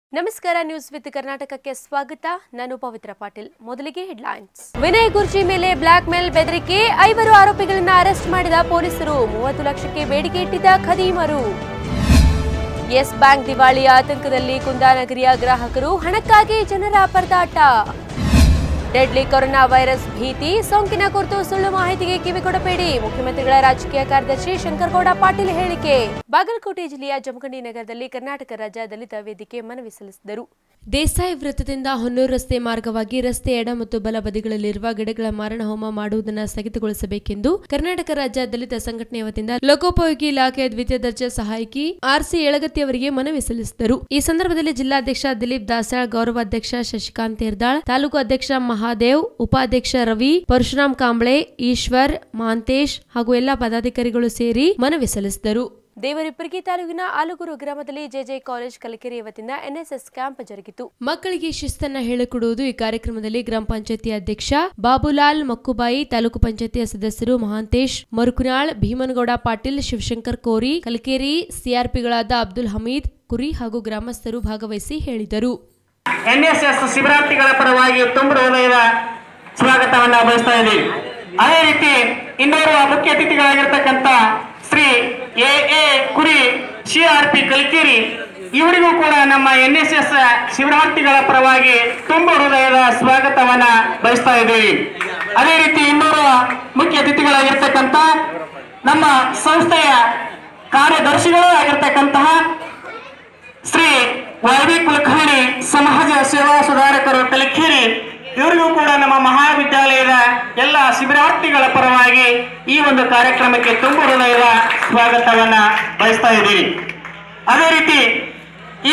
ನಮಸ್ಕಾರ news with ಕರ್ನಾಟಕಕ್ಕೆ ಸ್ವಾಗತ. ನಾನು ಪವಿತ್ರ ಪಾಟೀಲ್. ಮೊದಲಿಗೆ ಹೆಡ್ಲೈನ್ಸ್. ವಿನಯ್ ಗುರ್ಜಿ ಮೇಲೆ ಬ್ಲಾಕ್ ಮೇಲ್ ಬೆದರಿಕೆ, 5 ಆರೋಪಿಗಳನ್ನು ಅರೆಸ್ಟ್ ಮಾಡಿದ ಪೊಲೀಸರು. 30 ಲಕ್ಷಕ್ಕೆ ಬೇಡಿಕೆ ಇಟ್ಟಿದ್ದ ಖದೀಮರು. ಯೆಸ್ ಬ್ಯಾಂಕ್ ದಿವಾಳಿ ಆತಂಕದಲ್ಲಿ ಕುಂದಾನಗರಿಯ ಗ್ರಾಹಕರು, ಹಣಕ್ಕಾಗಿ ಜನರ ಪರದಾಟ. ಡೆಡ್ಲಿ ಕೊರೋನಾ ವೈರಸ್ ಭೀತಿ, ಸೋಂಕಿನ ಕುರಿತು ಸುಳ್ಳು ಮಾಹಿತಿಗೆ ಕಿವಿಗೊಡಬೇಡಿ. ಮುಖ್ಯಮಂತ್ರಿಗಳ ರಾಜಕೀಯ ಕಾರ್ಯದರ್ಶಿ ಶಂಕರಗೌಡ ಪಾಟೀಲ್ ಹೇಳಿಕೆ. ಬಾಗಲಕೋಟೆ ಜಿಲ್ಲೆಯ ಜಮಖಂಡಿ ನಗರದಲ್ಲಿ ಕರ್ನಾಟಕ ರಾಜ್ಯ ದಲಿತ ವೇದಿಕೆ ಮನವಿ ಸಲ್ಲಿಸಿದರು. ದೇಸಾಯಿ ವೃತ್ತದಿಂದ ಹೊನ್ನೂರು ರಸ್ತೆ ಮಾರ್ಗವಾಗಿ ರಸ್ತೆ ಎಡ ಮತ್ತು ಬಲ ಬದಿಗಳಲ್ಲಿರುವ ಗಿಡಗಳ ಮಾರಣ ಹೋಮ ಮಾಡುವುದನ್ನು ಸ್ಥಗಿತಗೊಳಿಸಬೇಕೆಂದು ಕರ್ನಾಟಕ ರಾಜ್ಯ ದಲಿತ ಸಂಘಟನೆಯ ವತಿಯಿಂದ ಲೋಕೋಪಯೋಗಿ ಇಲಾಖೆಯ ದ್ವಿತೀಯ ದರ್ಜೆ ಸಹಾಯಕಿ ಆರ್ಸಿ ಯಳಗತ್ತಿ ಅವರಿಗೆ ಮನವಿ ಸಲ್ಲಿಸಿದರು. ಈ ಸಂದರ್ಭದಲ್ಲಿ ಜಿಲ್ಲಾಧ್ಯಕ್ಷ ದಿಲೀಪ್ ದಾಸಾಳ್, ಗೌರವಾಧ್ಯಕ್ಷ ಶಶಿಕಾಂತ್ ತೇರ್ದಾಳ್, ತಾಲೂಕು ಅಧ್ಯಕ್ಷ ಮಹಾದೇವ್, ಉಪಾಧ್ಯಕ್ಷ ರವಿ, ಪರಶುರಾಮ್ ಕಾಂಬ್ಳೆ, ಈಶ್ವರ್, ಮಾಂತೇಶ್ ಹಾಗೂ ಎಲ್ಲಾ ಪದಾಧಿಕಾರಿಗಳು ಸೇರಿ ಮನವಿ ಸಲ್ಲಿಸಿದರು. ದೇವರಿಪ್ಪರ್ಗಿ ತಾಲೂಕಿನ ಆಲೂಗೂರು ಗ್ರಾಮದಲ್ಲಿ ಜೆಜೆ ಕಾಲೇಜ್ ಕಲಕೆರೆಯ ವತಿಯಿಂದ ಎನ್ಎಸ್ಎಸ್ ಕ್ಯಾಂಪ್ ಜರುಗಿತು. ಮಕ್ಕಳಿಗೆ ಶಿಸ್ತನ್ನ ಹೇಳಿಕೊಡುವುದು. ಈ ಕಾರ್ಯಕ್ರಮದಲ್ಲಿ ಗ್ರಾಮ ಪಂಚಾಯತಿ ಅಧ್ಯಕ್ಷ ಬಾಬುಲಾಲ್ ಮಕ್ಕುಬಾಯಿ, ತಾಲೂಕು ಪಂಚಾಯತಿಯ ಸದಸ್ಯರು ಮಹಾಂತೇಶ್ ಮರುಕುನಾಳ್, ಭೀಮನಗೌಡ ಪಾಟೀಲ್, ಶಿವಶಂಕರ್ ಕೋರಿ, ಕಲಕೇರಿ, ಸಿಆರ್ಪಿಗಳಾದ ಅಬ್ದುಲ್ ಹಮೀದ್ ಕುರಿ ಹಾಗೂ ಗ್ರಾಮಸ್ಥರು ಭಾಗವಹಿಸಿ ಹೇಳಿದರು. ಎನ್ಎಸ್ಎಸ್ ಶಿಬಿರಾರ್ಥಿಗಳ ಪರವಾಗಿ ತುಂಬ ಹೃದಯದ ಸ್ವಾಗತವನ್ನು ಬಯಸ್ತಾ ಇದ್ದೀವಿ. ಅದೇ ರೀತಿ ಇನ್ನೋರ್ವ ಮುಖ್ಯ ಅತಿಥಿಗಳಾಗಿರ್ತಕ್ಕಂಥ ಶ್ರೀ ಎ ಕುರಿ, ಸಿಆರ್ಪಿ ಕಲಕೇರಿ, ಇವರಿಗೂ ಕೂಡ ನಮ್ಮ ಎನ್ಎಸ್ಎಸ್ ಶಿಬಿರಾರ್ಥಿಗಳ ಪರವಾಗಿ ತುಂಬ ಹೃದಯದ ಸ್ವಾಗತವನ್ನ ಬಯಸ್ತಾ ಇದ್ದೀವಿ. ಅದೇ ರೀತಿ ಇನ್ನೋರ್ವ ಮುಖ್ಯ ಅತಿಥಿಗಳಾಗಿರ್ತಕ್ಕಂಥ ನಮ್ಮ ಸಂಸ್ಥೆಯ ಕಾರ್ಯದರ್ಶಿಗಳೂ ಆಗಿರ್ತಕ್ಕಂತಹ ಶ್ರೀ ವೈವಿ ಕುಲಕರ್ಣಿ, ಸಮಾಜ ಸೇವಾ ಸುಧಾರಕರು ಕಲಕೇರಿ, ಇವರಿಗೂ ಕೂಡ ನಮ್ಮ ಮಹಾವಿದ್ಯಾಲಯದ ಎಲ್ಲ ಶಿಬಿರಾರ್ಥಿಗಳ ಪರವಾಗಿ ಈ ಒಂದು ಕಾರ್ಯಕ್ರಮಕ್ಕೆ ತುಂಬ ಹೃದಯದ ಸ್ವಾಗತವನ್ನ ಬಯಸ್ತಾ ಇದ್ದೀವಿ. ಅದೇ ರೀತಿ ಈ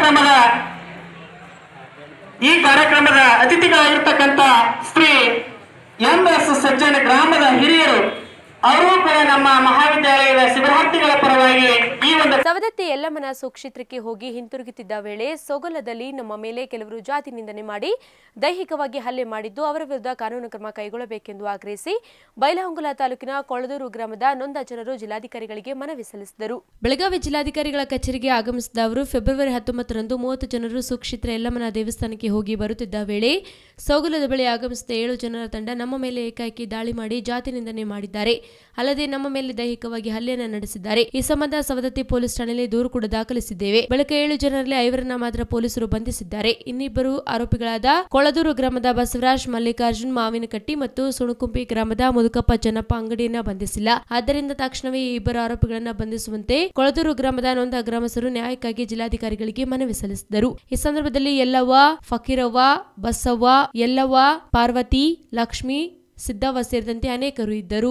ಕಾರ್ಯಕ್ರಮದ ಅತಿಥಿಗಳಾಗಿರ್ತಕ್ಕಂಥ ಶ್ರೀ ಎಂ.ಎಸ್. ಸಜ್ಜನ ಗ್ರಾಮದ ಹಿರಿಯರು, ಅವರು ಕೂಡ ನಮ್ಮ ಮಹಾವಿದ್ಯಾಲಯದ ಶಿಬಿರಾರ್ಥಿಗಳ ಪರವಾಗಿ ಈ ಒಂದು ಸವದತ್ತಿ ಯಲ್ಲಮ್ಮನ ಸುಕ್ಷೇತ್ರಕ್ಕೆ ಹೋಗಿ ಹಿಂತಿರುಗುತ್ತಿದ್ದ ವೇಳೆ ಸೋಗಲದಲ್ಲಿ ನಮ್ಮ ಮೇಲೆ ಕೆಲವರು ಜಾತಿ ನಿಂದನೆ ಮಾಡಿ ದೈಹಿಕವಾಗಿ ಹಲ್ಲೆ ಮಾಡಿದ್ದು, ಅವರ ವಿರುದ್ಧ ಕಾನೂನು ಕ್ರಮ ಕೈಗೊಳ್ಳಬೇಕೆಂದು ಆಗ್ರಹಿಸಿ ಬೈಲಹೊಂಗಲ ತಾಲೂಕಿನ ಕೊಳದೂರು ಗ್ರಾಮದ ನೊಂದ ಜನರು ಜಿಲ್ಲಾಧಿಕಾರಿಗಳಿಗೆ ಮನವಿ ಸಲ್ಲಿಸಿದರು. ಬೆಳಗಾವಿ ಜಿಲ್ಲಾಧಿಕಾರಿಗಳ ಕಚೇರಿಗೆ ಆಗಮಿಸಿದ ಅವರು ಫೆಬ್ರವರಿ 19ರಂದು 30 ಜನರು ಸುಕ್ಷೇತ್ರ ಯಲ್ಲಮ್ಮನ ದೇವಸ್ಥಾನಕ್ಕೆ ಹೋಗಿ ಬರುತ್ತಿದ್ದ ವೇಳೆ ಸೋಗಲದ ಬಳಿ ಆಗಮಿಸಿದ 7 ಜನರ ತಂಡ ನಮ್ಮ ಮೇಲೆ ಏಕಾಏಕಿ ದಾಳಿ ಮಾಡಿ ಜಾತಿ ನಿಂದನೆ ಮಾಡಿದ್ದಾರೆ. ಅಲ್ಲದೆ ನಮ್ಮ ಮೇಲೆ ದೈಹಿಕವಾಗಿ ಹಲ್ಲೆಯನ್ನು ನಡೆಸಿದ್ದಾರೆ. ಈ ಸಂಬಂಧ ಸವದತ್ತಿ ಪೊಲೀಸ್ ಠಾಣೆಯಲ್ಲಿ ದೂರು ಕೂಡ ದಾಖಲಿಸಿದ್ದೇವೆ. ಬಳಿಕ 7 ಜನರಲ್ಲಿ 5ರನ್ನ ಮಾತ್ರ ಪೊಲೀಸರು ಬಂಧಿಸಿದ್ದಾರೆ. ಇನ್ನಿಬ್ಬರು ಆರೋಪಿಗಳಾದ ಕೊಳದೂರು ಗ್ರಾಮದ ಬಸವರಾಜ್, ಮಲ್ಲಿಕಾರ್ಜುನ್ ಮಾವಿನಕಟ್ಟಿ ಮತ್ತು ಸುಣಕುಂಪಿ ಗ್ರಾಮದ ಮುದುಕಪ್ಪ ಚೆನ್ನಪ್ಪ ಅಂಗಡಿಯನ್ನ ಬಂಧಿಸಿಲ್ಲ. ಆದ್ದರಿಂದ ತಕ್ಷಣವೇ ಈ ಇಬ್ಬರು ಆರೋಪಿಗಳನ್ನ ಬಂಧಿಸುವಂತೆ ಕೊಳದೂರು ಗ್ರಾಮದ ನೊಂದ ಗ್ರಾಮಸ್ಥರು ನ್ಯಾಯಕ್ಕಾಗಿ ಜಿಲ್ಲಾಧಿಕಾರಿಗಳಿಗೆ ಮನವಿ ಸಲ್ಲಿಸಿದರು. ಈ ಸಂದರ್ಭದಲ್ಲಿ ಯಲ್ಲವ್ವ, ಫಕೀರವ್ವ, ಬಸವ್ವ, ಯಲ್ಲವ್ವ, ಪಾರ್ವತಿ, ಲಕ್ಷ್ಮಿ, ಸಿದ್ದವ್ವ ಸೇರಿದಂತೆ ಅನೇಕರು ಇದ್ದರು.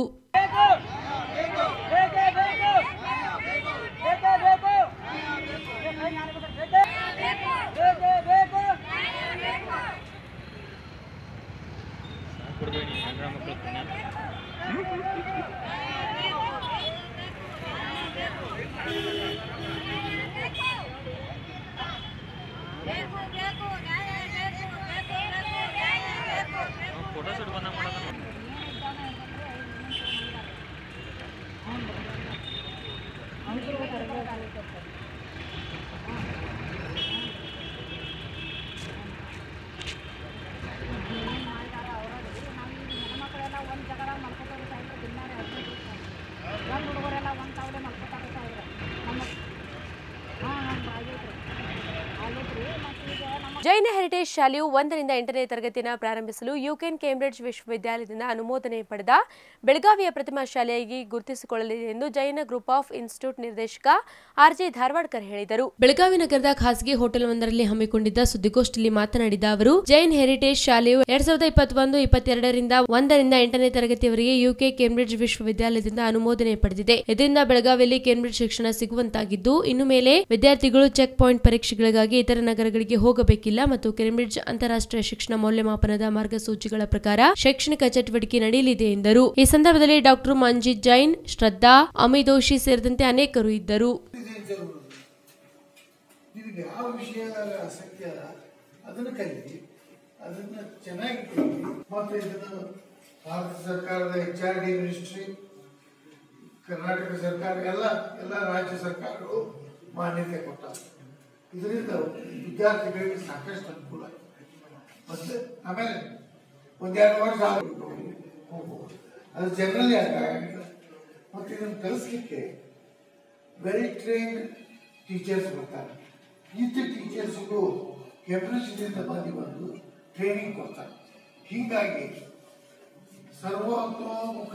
ಜೈನ ಹೆರಿಟೇಜ್ ಶಾಲೆಯು 1ರಿಂದ 8ನೇ ತರಗತಿಯನ್ನು ಪ್ರಾರಂಭಿಸಲು ಯುಕೆನ್ ಕೇಂಬ್ರಿಡ್ಜ್ ವಿಶ್ವವಿದ್ಯಾಲಯದಿಂದ ಅನುಮೋದನೆ ಪಡೆದ ಬೆಳಗಾವಿಯ ಪ್ರಥಮ ಶಾಲೆಯಾಗಿ ಗುರುತಿಸಿಕೊಳ್ಳಲಿದೆ ಎಂದು ಜೈನ ಗ್ರೂಪ್ ಆಫ್ ಇನ್ಸ್ಟಿಟ್ಯೂಟ್ ನಿರ್ದೇಶಕ ಆರ್.ಜೆ. ಧಾರವಾಡ್ಕರ್ ಹೇಳಿದರು. ಬೆಳಗಾವಿ ನಗರದ ಖಾಸಗಿ ಹೋಟೆಲ್ ಒಂದರಲ್ಲಿ ಹಮ್ಮಿಕೊಂಡಿದ್ದ ಸುದ್ದಿಗೋಷ್ಠಿಯಲ್ಲಿ ಮಾತನಾಡಿದ ಅವರು, ಜೈನ್ ಹೆರಿಟೇಜ್ ಶಾಲೆಯು 2021-22ರಿಂದ 1ರಿಂದ 8ನೇ ತರಗತಿಯವರೆಗೆ ಯುಕೆ ಕೇಂಬ್ರಿಡ್ಜ್ ವಿಶ್ವವಿದ್ಯಾಲಯದಿಂದ ಅನುಮೋದನೆ ಪಡೆದಿದೆ. ಇದರಿಂದ ಬೆಳಗಾವಿಯಲ್ಲಿ ಕೇಂಬ್ರಿಡ್ಜ್ ಶಿಕ್ಷಣ ಸಿಗುವಂತಾಗಿದ್ದು, ಇನ್ನು ಮೇಲೆ ವಿದ್ಯಾರ್ಥಿಗಳು ಚೆಕ್ ಪಾಯಿಂಟ್ ಪರೀಕ್ಷೆಗಳಿಗಾಗಿ ಇತರ ನಗರಗಳಿಗೆ ಹೋಗಬೇಕಿಲ್ಲ ಮತ್ತು ಕೇಂಬ್ರಿಡ್ಜ್ ಅಂತಾರಾಷ್ಟ್ರೀಯ ಶಿಕ್ಷಣ ಮೌಲ್ಯಮಾಪನದ ಮಾರ್ಗಸೂಚಿಗಳ ಪ್ರಕಾರ ಶೈಕ್ಷಣಿಕ ಚಟುವಟಿಕೆ ನಡೆಯಲಿದೆ ಎಂದರು. ಈ ಸಂದರ್ಭದಲ್ಲಿ ಡಾಕ್ಟರ್ ಮಂಜಿತ್ ಜೈನ್, ಶ್ರದ್ಧಾ, ಅಮಿದೋಶಿ ಸೇರಿದಂತೆ ಅನೇಕರು ಇದ್ದರು. ಕರ್ನಾಟಕ ಸರ್ಕಾರ ಎಲ್ಲ ರಾಜ್ಯ ಸರ್ಕಾರಗಳು ಮಾನ್ಯತೆ ಕೊಟ್ಟ ಇದರಿಂದ ವಿದ್ಯಾರ್ಥಿಗಳಿಗೆ ಸಾಕಷ್ಟು ಅನುಕೂಲ. ಮತ್ತು ಆಮೇಲೆ ಒಂದೆರಡು ವರ್ಷ ಹೋಗ್ಬೋದು, ಅದು ಜನರಲಿ ಆಗಂಗಿಲ್ಲ. ಮತ್ತು ಇದನ್ನು ಕಲಿಸ್ಲಿಕ್ಕೆ ವೆರಿ ಟ್ರೈನ್ಡ್ ಟೀಚರ್ಸ್ ಬರ್ತಾರೆ. ಇಂಥ ಟೀಚರ್ಸ್ಗೂ ಕೆಪಾಸಿಟಿಯಿಂದ ಬಂದು ಟ್ರೈನಿಂಗ್ ಕೊಡ್ತಾರೆ. ಹೀಗಾಗಿ ಸರ್ವತೋಮುಖ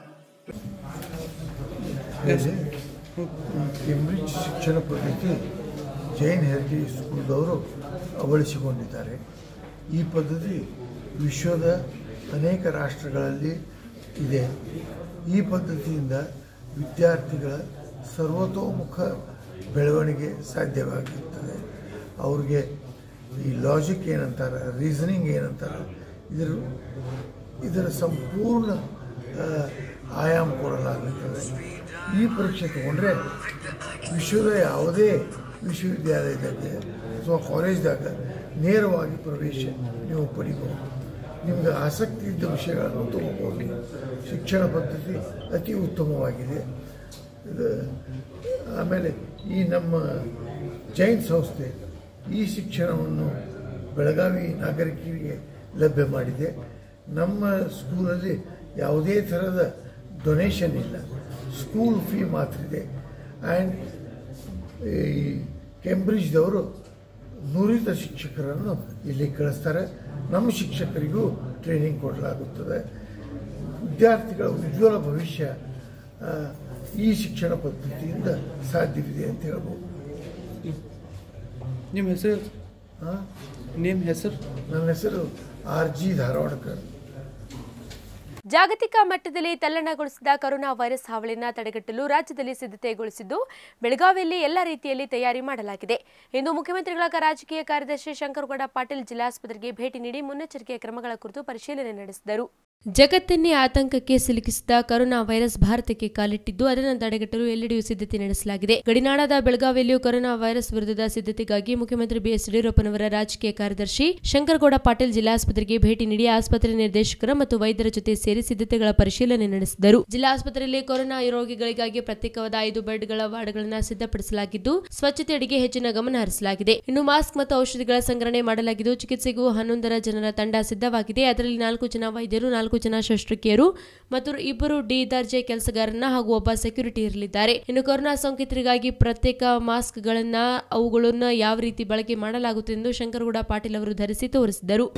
ಕೇಂಬ್ರಿಡ್ಜ್ ಶಿಕ್ಷಣ ಪದ್ಧತಿ ಜೈನ್ ಹೆರಿಟೇಜ್ ಸ್ಕೂಲ್ದವರು ಅಳವಡಿಸಿಕೊಂಡಿದ್ದಾರೆ. ಈ ಪದ್ಧತಿ ವಿಶ್ವದ ಅನೇಕ ರಾಷ್ಟ್ರಗಳಲ್ಲಿ ಇದೆ. ಈ ಪದ್ಧತಿಯಿಂದ ವಿದ್ಯಾರ್ಥಿಗಳ ಸರ್ವತೋಮುಖ ಬೆಳವಣಿಗೆ ಸಾಧ್ಯವಾಗಿರ್ತದೆ. ಅವ್ರಿಗೆ ಈ ಲಾಜಿಕ್ ಏನಂತಾರೆ, ರೀಸನಿಂಗ್ ಏನಂತಾರೆ, ಇದರ ಸಂಪೂರ್ಣ ಆಯಾಮ ಕೊಡಲಾಗುತ್ತದೆ. ಈ ಪರೀಕ್ಷೆ ತಗೊಂಡ್ರೆ ವಿಶ್ವದ ಯಾವುದೇ ವಿಶ್ವವಿದ್ಯಾಲಯದಾಗ ಅಥವಾ ಕಾಲೇಜ್ದಾಗ ನೇರವಾಗಿ ಪ್ರವೇಶ ನೀವು ಪಡಿಬೋದು. ನಿಮ್ಗೆ ಆಸಕ್ತಿ ಇದ್ದ ವಿಷಯಗಳನ್ನು ತಗೋಬೋದು. ಶಿಕ್ಷಣ ಪದ್ಧತಿ ಅತಿ ಉತ್ತಮವಾಗಿದೆ. ಆಮೇಲೆ ಈ ನಮ್ಮ ಜೈನ್ ಸಂಸ್ಥೆ ಈ ಶಿಕ್ಷಣವನ್ನು ಬೆಳಗಾವಿ ನಾಗರಿಕರಿಗೆ ಲಭ್ಯ ಮಾಡಿದೆ. ನಮ್ಮ ಸ್ಕೂಲಲ್ಲಿ ಯಾವುದೇ ಥರದ ಡೊನೇಷನ್ ಇಲ್ಲ, ಸ್ಕೂಲ್ ಫೀ ಮಾತ್ರ ಇದೆ. ಆ್ಯಂಡ್ ಈ ಕೇಂಬ್ರಿಡ್ಜ್ದವರು ನುರಿತ ಶಿಕ್ಷಕರನ್ನು ಇಲ್ಲಿ ಕಳಿಸ್ತಾರೆ. ನಮ್ಮ ಶಿಕ್ಷಕರಿಗೂ ಟ್ರೈನಿಂಗ್ ಕೊಡಲಾಗುತ್ತದೆ. ವಿದ್ಯಾರ್ಥಿಗಳ ಉಜ್ವಲ ಭವಿಷ್ಯ ಈ ಶಿಕ್ಷಣ ಪದ್ಧತಿಯಿಂದ ಸಾಧ್ಯವಿದೆ ಅಂತ ಹೇಳ್ಬೋದು. ನಿಮ್ಮ ಹೆಸರು? ನಿಮ್ಮ ಹೆಸರು? ನನ್ನ ಹೆಸರು RG ಧಾರವಾಡಕರ್. ಜಾಗತಿಕ ಮಟ್ಟದಲ್ಲಿ ತಲ್ಲಣಗೊಳಿಸಿದ ಕೊರೋನಾ ವೈರಸ್ ಹಾವಳಿಯನ್ನು ತಡೆಗಟ್ಟಲು ರಾಜ್ಯದಲ್ಲಿ ಸಿದ್ಧತೆಗೊಳಿಸಿದ್ದು ಬೆಳಗಾವಿಯಲ್ಲಿ ಎಲ್ಲ ರೀತಿಯಲ್ಲಿ ತಯಾರಿ ಮಾಡಲಾಗಿದೆ ಎಂದು ಮುಖ್ಯಮಂತ್ರಿಗಳ ರಾಜಕೀಯ ಕಾರ್ಯದರ್ಶಿ ಶಂಕರಗೌಡ ಪಾಟೀಲ್ ಜಿಲ್ಲಾಸ್ಪತ್ರೆಗೆ ಭೇಟಿ ನೀಡಿ ಮುನ್ನೆಚ್ಚರಿಕೆ ಕ್ರಮಗಳ ಕುರಿತು ಪರಿಶೀಲನೆ ನಡೆಸಿದರು. ಜಗತ್ತನ್ನೇ ಆತಂಕಕ್ಕೆ ಸಿಲುಕಿಸಿದ ಕೊರೋನಾ ವೈರಸ್ ಭಾರತಕ್ಕೆ ಕಾಲಿಟ್ಟಿದ್ದು ಅದನ್ನು ತಡೆಗಟ್ಟಲು ಎಲ್ಲೆಡೆಯೂ ಸಿದ್ಧತೆ ನಡೆಸಲಾಗಿದೆ. ಗಡಿನಾಡಾದ ಬೆಳಗಾವಿಯಲ್ಲಿಯೂ ಕೊರೋನಾ ವೈರಸ್ ವಿರುದ್ಧದ ಸಿದ್ಧತೆಗಾಗಿ ಮುಖ್ಯಮಂತ್ರಿ BS ಯಡಿಯೂರಪ್ಪನವರ ರಾಜಕೀಯ ಕಾರ್ಯದರ್ಶಿ ಶಂಕರಗೌಡ ಪಾಟೀಲ್ ಜಿಲ್ಲಾಸ್ಪತ್ರೆಗೆ ಭೇಟಿ ನೀಡಿ ಆಸ್ಪತ್ರೆ ನಿರ್ದೇಶಕರ ಮತ್ತು ವೈದ್ಯರ ಜೊತೆ ಸೇರಿ ಸಿದ್ಧತೆಗಳ ಪರಿಶೀಲನೆ ನಡೆಸಿದರು. ಜಿಲ್ಲಾಸ್ಪತ್ರೆಯಲ್ಲಿ ಕೊರೋನಾ ರೋಗಿಗಳಿಗಾಗಿ ಪ್ರತ್ಯೇಕವಾದ 5 ಬೆಡ್ಗಳ ವಾರ್ಡ್ಗಳನ್ನು ಸಿದ್ಧಪಡಿಸಲಾಗಿದ್ದು ಸ್ವಚ್ಛತೆಯಡೆಗೆ ಹೆಚ್ಚಿನ ಗಮನ ಹರಿಸಲಾಗಿದೆ. ಇನ್ನು ಮಾಸ್ಕ್ ಮತ್ತು ಔಷಧಿಗಳ ಸಂಗ್ರಹಣೆ ಮಾಡಲಾಗಿದ್ದು ಚಿಕಿತ್ಸೆಗೂ 11 ಜನರ ತಂಡ ಸಿದ್ಧವಾಗಿದೆ. ಅದರಲ್ಲಿ 4 ಜನ ವೈದ್ಯರು, 4 ಜನ ಶಸ್ತ್ರಕ್ರಿಯರು ಮತ್ತು 2 ಡಿ ದರ್ಜೆ ಕೆಲಸಗಾರರನ್ನ ಹಾಗೂ ಒಬ್ಬ ಸೆಕ್ಯೂರಿಟಿ ಇರಲಿದ್ದಾರೆ. ಇನ್ನು ಕೊರೋನಾ ಸೋಂಕಿತರಿಗಾಗಿ ಪ್ರತ್ಯೇಕ ಮಾಸ್ಕ್ಗಳನ್ನ ಅವುಗಳನ್ನು ಯಾವ ರೀತಿ ಬಳಕೆ ಮಾಡಲಾಗುತ್ತದೆ ಎಂದು ಶಂಕರಗೌಡ ಪಾಟೀಲ್ ಅವರು ಧರಿಸಿ ತೋರಿಸಿದರು.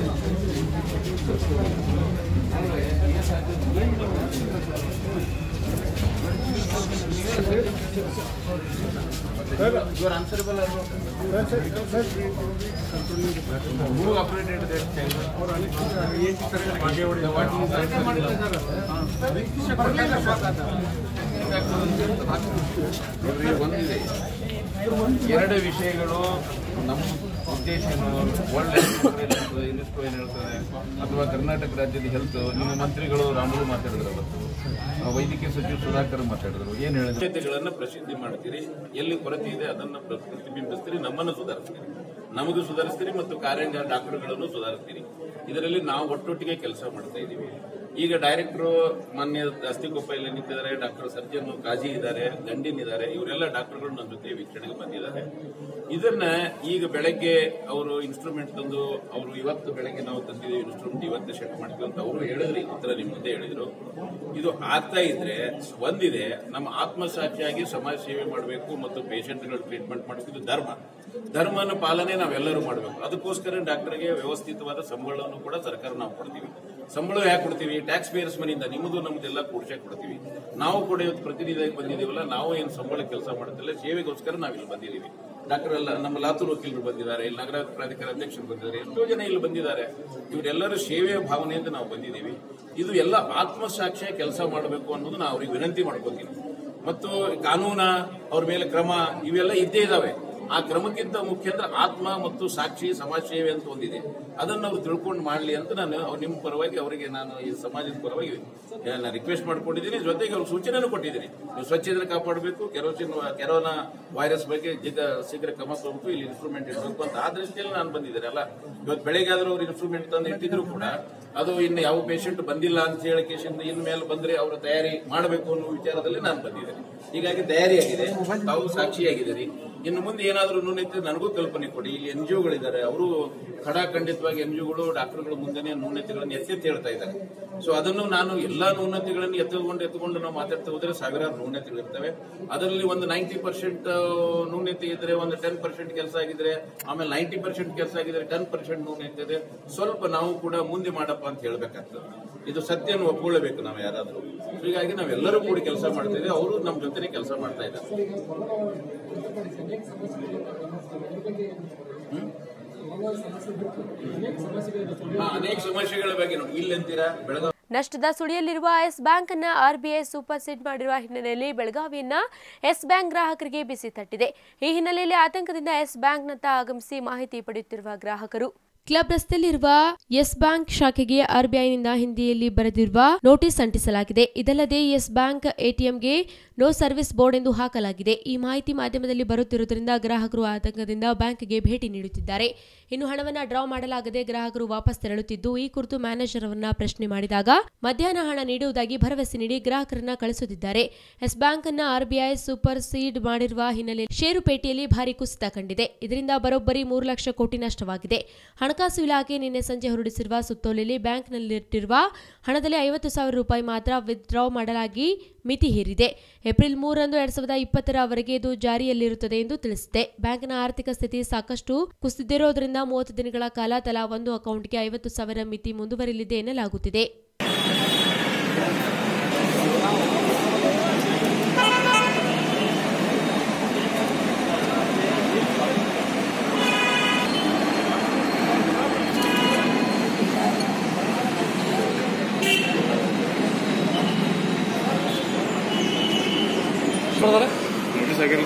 ಎರಡು ವಿಷಯಗಳು ನಮ್ಮ ಉದ್ದೇಶ ವರ್ಲ್ಡ್ ಯುನೆಸ್ಕೋ ಏನು ಹೇಳ್ತದೆ ಅಥವಾ ಕರ್ನಾಟಕ ರಾಜ್ಯದ ಹೆಲ್ತ್ ನಿಮ್ಮ ಮಂತ್ರಿಗಳು ರಾಮುಲು ಮಾತಾಡಿದ್ರು, ಅವತ್ತು ವೈದ್ಯಕೀಯ ಸಚಿವ ಸುಧಾಕರ್ ಮಾತಾಡಿದ್ರು. ಏನು ಹೇಳಿದ್ರು, ಪ್ರಸಿದ್ಧಿ ಮಾಡ್ತೀರಿ, ಎಲ್ಲಿ ಕೊರತೆ ಇದೆ ಅದನ್ನು ಪ್ರತಿಬಿಂಬಿಸ್ತೀರಿ, ನಮ್ಮನ್ನು ಸುಧಾರಿಸ್ತೀರಿ, ನಮಗೂ ಸುಧಾರಿಸ್ತೀರಿ ಮತ್ತು ಕಾರ್ಯಾಂಗ ಡಾಕ್ಟರ್ಗಳನ್ನು ಸುಧಾರಿಸ್ತೀರಿ. ಇದರಲ್ಲಿ ನಾವು ಒಟ್ಟೊಟ್ಟಿಗೆ ಕೆಲಸ ಮಾಡ್ತಾ ಇದ್ದೀವಿ. ಈಗ ಡೈರೆಕ್ಟರ್ ಮಾನ್ಯ ಅಸ್ತಿಕೊಪ್ಪಲ್ಲಿ ನಿಂತಿದ್ದಾರೆ, ಡಾಕ್ಟರ್ ಸರ್ಜನ್ ಕಾಜಿ ಇದ್ದಾರೆ, ಗಂಡಿನ್ ಇದ್ದಾರೆ, ಇವರೆಲ್ಲ ಡಾಕ್ಟರ್ಗಳು ನನ್ನ ಜೊತೆ ವೀಕ್ಷಣೆಗೆ ಬಂದಿದ್ದಾರೆ. ಇದನ್ನ ಈಗ ಬೆಳಗ್ಗೆ ಅವರು ಇನ್ಸ್ಟ್ರೂಮೆಂಟ್ ತಂದು ಅವರು ಇವತ್ತು ಬೆಳಗ್ಗೆ ನಾವು ತಂದಿದ್ದೀವಿ ಇನ್ಸ್ಟ್ರೂಮೆಂಟ್ ಇವತ್ತೇ ಸೆಟ್ ಮಾಡ್ತೀವಿ ಅಂತ ಅವರು ಹೇಳಿದ್ರಿ, ಉತ್ತರ ನಿಮ್ಮ ಮುಂದೆ ಹೇಳಿದ್ರು. ಇದು ಆಗ್ತಾ ಇದ್ರೆ ಒಂದಿದೆ, ನಮ್ಮ ಆತ್ಮಸಾಕ್ಷಿಯಾಗಿ ಸಮಾಜ ಸೇವೆ ಮಾಡಬೇಕು ಮತ್ತು ಪೇಷಂಟ್ಗಳು ಟ್ರೀಟ್ಮೆಂಟ್ ಮಾಡಬೇಕು. ಇದು ಧರ್ಮನ ಪಾಲನೆ ನಾವೆಲ್ಲರೂ ಮಾಡಬೇಕು. ಅದಕ್ಕೋಸ್ಕರ ಡಾಕ್ಟರ್ಗೆ ವ್ಯವಸ್ಥಿತವಾದ ಸಂಬಳವನ್ನು ಕೂಡ ಸರ್ಕಾರ ನಾವು ಕೊಡ್ತೀವಿ. ಸಂಬಳ ಯಾಕೆ ಕೊಡ್ತೀವಿ? ಟ್ಯಾಕ್ಸ್ ಪೇಯರ್ಸ್ ಮನಿಯಿಂದ ನಿಮ್ಮದು ನಮ್ದೆಲ್ಲ ಕೂಡಿಸೇ ಕೊಡ್ತೀವಿ. ನಾವು ಕೂಡ ಇವತ್ತು ಪ್ರತಿನಿಧಿಯಾಗಿ ಬಂದಿದ್ದೀವಲ್ಲ, ನಾವು ಏನು ಸಂಬಳ ಕೆಲಸ ಮಾಡ್ತಿಲ್ಲ, ಸೇವೆಗೋಸ್ಕರ ನಾವಿಲ್ಲಿ ಬಂದಿದ್ದೀವಿ. ಡಾಕ್ಟರ್ ಎಲ್ಲ ನಮ್ಮ ಲಾತೂರ್ ವಕೀಲರು ಬಂದಿದ್ದಾರೆ, ಇಲ್ಲಿ ನಗರ ಪ್ರಾಧಿಕಾರ ಅಧ್ಯಕ್ಷರು ಬಂದಿದ್ದಾರೆ, ಎಷ್ಟೋ ಜನ ಇಲ್ಲಿ ಬಂದಿದ್ದಾರೆ. ಇವರೆಲ್ಲರೂ ಸೇವೆಯ ಭಾವನೆಯಿಂದ ನಾವು ಬಂದಿದ್ದೀವಿ. ಇದು ಎಲ್ಲ ಆತ್ಮಸಾಕ್ಷಿಯ ಕೆಲಸ ಮಾಡಬೇಕು ಅನ್ನೋದು ನಾವು ಅವ್ರಿಗೆ ವಿನಂತಿ ಮಾಡ್ಕೊತೀವಿ. ಮತ್ತು ಕಾನೂನ ಅವ್ರ ಮೇಲೆ ಕ್ರಮ ಇವೆಲ್ಲ ಇದ್ದೇ ಇದಾವೆ. ಆ ಕ್ರಮಕ್ಕಿಂತ ಮುಖ್ಯ ಅಂದ್ರೆ ಆತ್ಮ ಮತ್ತು ಸಾಕ್ಷಿ ಸಮಾಜ ಸೇವೆ ಅಂತ ಒಂದಿದೆ, ಅದನ್ನು ಅವ್ರು ತಿಳ್ಕೊಂಡು ಮಾಡಲಿ ಅಂತ ನಾನು ನಿಮ್ಮ ಪರವಾಗಿ ಅವರಿಗೆ ನಾನು ಈ ಸಮಾಜದ ಪರವಾಗಿ ನಾನು ರಿಕ್ವೆಸ್ಟ್ ಮಾಡ್ಕೊಂಡಿದ್ದೀನಿ. ಜೊತೆಗೆ ಅವ್ರಿಗೆ ಸೂಚನೆನೂ ಕೊಟ್ಟಿದ್ದೀನಿ, ನೀವು ಸ್ವಚ್ಛತೆ ಕಾಪಾಡಬೇಕು, ಕೊರೋನಾ ವೈರಸ್ ಬಗ್ಗೆ ಶೀಘ್ರ ಕ್ರಮ ತಗೋಬೇಕು, ಇಲ್ಲಿ ಇನ್ಸ್ಟ್ರೂಮೆಂಟ್ ಇರಬೇಕು ಅಂತ. ಆ ದೃಷ್ಟಿಯಲ್ಲಿ ನಾನು ಬಂದಿದ್ದೇನೆ ಅಲ್ಲ. ಇವತ್ತು ಬೆಳಗ್ಗೆ ಆದ್ರೂ ಅವ್ರು ಇನ್ಸ್ಟ್ರೂಮೆಂಟ್ ತಂದು ಇಟ್ಟಿದ್ರು ಕೂಡ ಅದು ಇನ್ನು ಯಾವ ಪೇಷಂಟ್ ಬಂದಿಲ್ಲ ಅಂತ ಹೇಳಿ ಕೇಶನ್ ಇನ್ ಮೇಲೆ ಬಂದ್ರೆ ಅವರು ತಯಾರಿ ಮಾಡಬೇಕು ಅನ್ನೋ ವಿಚಾರದಲ್ಲಿ ನಾನು ಬಂದಿದ್ದೇನೆ. ಹೀಗಾಗಿ ತಯಾರಿಯಾಗಿದೆ, ತಾವು ಸಾಕ್ಷಿಯಾಗಿದ್ದೀರಿ. ಇನ್ನು ಮುಂದೆ ಏನಾದರೂ ನ್ಯೂನತೆ ನನಗೂ ಕಲ್ಪನೆ ಕೊಡಿ. ಇಲ್ಲಿ NGOಗಳಿದ್ದಾರೆ, ಅವರು ಖಡಾಖಂಡಿತವಾಗಿ NGOಗಳು ಡಾಕ್ಟರ್ಗಳ ಮುಂದೆನೇ ನ್ಯೂನತೆಗಳನ್ನು ಎತ್ತಿ ಹೇಳ್ತಾ ಇದ್ದಾರೆ. ಸೊ ಅದನ್ನು ನಾನು ಎಲ್ಲಾ ನ್ಯೂನತೆಗಳನ್ನು ಎತ್ತುಕೊಂಡು ನಾವು ಮಾತಾಡ್ತಾ ಹೋದ್ರೆ ಸಾವಿರಾರು ನ್ಯೂನತೆಗಳಿರ್ತವೆ. ಅದರಲ್ಲಿ ಒಂದು 90% ನ್ಯೂನತೆ ಇದ್ರೆ, ಒಂದು 10% ಕೆಲಸ ಆಗಿದ್ರೆ, ಆಮೇಲೆ 90% ಕೆಲಸ ಆಗಿದ್ರೆ 10% ನ್ಯೂನತೆ ಇದೆ. ಸ್ವಲ್ಪ ನಾವು ಕೂಡ ಮುಂದೆ ಮಾಡಪ್ಪ ಅಂತ ಹೇಳ್ಬೇಕಾಗ್ತದೆ. ಇದು ಸತ್ಯವನ್ನು ಒಪ್ಕೊಳ್ಳಬೇಕು ನಾವು ಯಾರಾದರೂ. ಹೀಗಾಗಿ ನಾವೆಲ್ಲರೂ ಕೂಡಿ ಕೆಲಸ ಮಾಡ್ತಾ ಇದ್ದೇವೆ, ಅವರು ನಮ್ಮ ಜೊತೆ ಕೆಲಸ ಮಾಡ್ತಾ ಇದ್ದಾರೆ. ಅನೇಕ ಸಮಸ್ಯೆಗಳ ಬಗ್ಗೆ ನೋಡಿ ಇಲ್ಲಂತೀರಾ ಬೆಳಗಾವಿ ನಷ್ಟದ ಸುಳಿಯಲ್ಲಿರುವ ಎಸ್ ಬ್ಯಾಂಕ್ ಅನ್ನ RBI ಸೂಪರ್ ಸೀಡ್ ಮಾಡಿರುವ ಹಿನ್ನೆಲೆಯಲ್ಲಿ ಬೆಳಗಾವಿಯನ್ನ ಎಸ್ ಬ್ಯಾಂಕ್ ಗ್ರಾಹಕರಿಗೆ ಬಿಸಿ ತಟ್ಟಿದೆ. ಈ ಹಿನ್ನೆಲೆಯಲ್ಲಿ ಆತಂಕದಿಂದ ಎಸ್ ಬ್ಯಾಂಕ್ನತ್ತ ಆಗಮಿಸಿ ಮಾಹಿತಿ ಪಡೆಯುತ್ತಿರುವ ಗ್ರಾಹಕರು ಕ್ಲಬ್ ರಸ್ತೆಯಲ್ಲಿರುವ ಎಸ್ ಬ್ಯಾಂಕ್ ಶಾಖೆಗೆ RBIನಿಂದ ಹಿಂದಿಯಲ್ಲಿ ಬರೆದಿರುವ ನೋಟಿಸ್ ಅಂಟಿಸಲಾಗಿದೆ. ಇದಲ್ಲದೆ ಎಸ್ ಬ್ಯಾಂಕ್ ATMಗೆ ನೋ ಸರ್ವಿಸ್ ಬೋರ್ಡ್ ಎಂದು ಹಾಕಲಾಗಿದೆ. ಈ ಮಾಹಿತಿ ಮಾಧ್ಯಮದಲ್ಲಿ ಬರುತ್ತಿರುವುದರಿಂದ ಗ್ರಾಹಕರು ಆತಂಕದಿಂದ ಬ್ಯಾಂಕ್ಗೆ ಭೇಟಿ ನೀಡುತ್ತಿದ್ದಾರೆ. ಇನ್ನು ಹಣವನ್ನ ಡ್ರಾ ಮಾಡಲಾಗದೆ ಗ್ರಾಹಕರು ವಾಪಸ್ ತೆರಳುತ್ತಿದ್ದು, ಈ ಕುರಿತು ಮ್ಯಾನೇಜರ್ ಅವರನ್ನ ಪ್ರಶ್ನೆ ಮಾಡಿದಾಗ ಮಧ್ಯಾಹ್ನ ಹಣ ನೀಡುವುದಾಗಿ ಭರವಸೆ ನೀಡಿ ಗ್ರಾಹಕರನ್ನ ಕಳಿಸುತ್ತಿದ್ದಾರೆ. ಎಸ್ ಬ್ಯಾಂಕ್ ಅನ್ನ RBI ಸೂಪರ್ ಸೀಡ್ ಮಾಡಿರುವ ಹಿನ್ನೆಲೆಯಲ್ಲಿ ಷೇರುಪೇಟೆಯಲ್ಲಿ ಭಾರಿ ಕುಸಿತ ಕಂಡಿದೆ. ಇದರಿಂದ ಬರೋಬ್ಬರಿ 3 ಲಕ್ಷ ಕೋಟಿ ನಷ್ಟವಾಗಿದೆ. ಹಣಕಾಸು ಇಲಾಖೆ ನಿನ್ನೆ ಸಂಜೆ ಹೊರಡಿಸಿರುವ ಸುತ್ತೋಲೆಯಲ್ಲಿ ಬ್ಯಾಂಕ್ನಲ್ಲಿಟ್ಟಿರುವ ಹಣದಲ್ಲಿ 50,000 ರೂಪಾಯಿ ಮಾತ್ರ ವಿತ್ಡ್ರಾ ಮಾಡಲಾಗಿ ಮಿತಿ ಹೇರಿದೆ. ಏಪ್ರಿಲ್ 3ರಂದು 2020 ಇದು ಜಾರಿಯಲ್ಲಿರುತ್ತದೆ ಎಂದು ತಿಳಿಸಿದೆ. ಬ್ಯಾಂಕ್ನ ಆರ್ಥಿಕ ಸ್ಥಿತಿ ಸಾಕಷ್ಟು ಕುಸಿದಿರುವುದರಿಂದ 30 ದಿನಗಳ ಕಾಲ ತಲಾ ಒಂದು ಅಕೌಂಟ್ಗೆ 50,000 ಮಿತಿ ಮುಂದುವರಿಯಲಿದೆ ಎನ್ನಲಾಗುತ್ತಿದೆ. ನೋಟಿಸ್ ಆಗಿಲ್ಲ